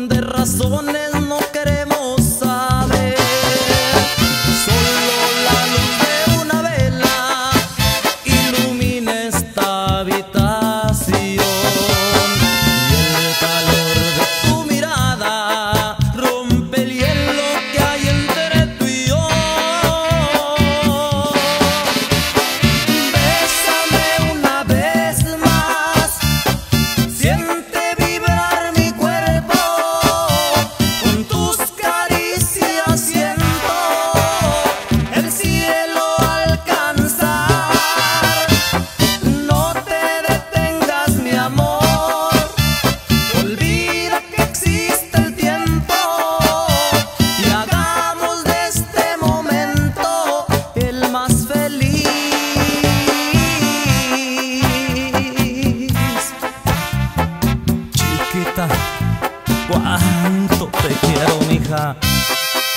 de razones no queremos saber. Solo la luz de una vela ilumina esta habitación, y el calor de tu mirada rompe el hielo que hay entre tú y yo. Bésame una vez más, siente vibrar mi cuerpo, con tus caricias siento el cielo alcanzar. No te detengas, mi amor, olvida que existe el tiempo y hagamos de este momento el más feliz. Chiquita, cuánto te quiero, mija.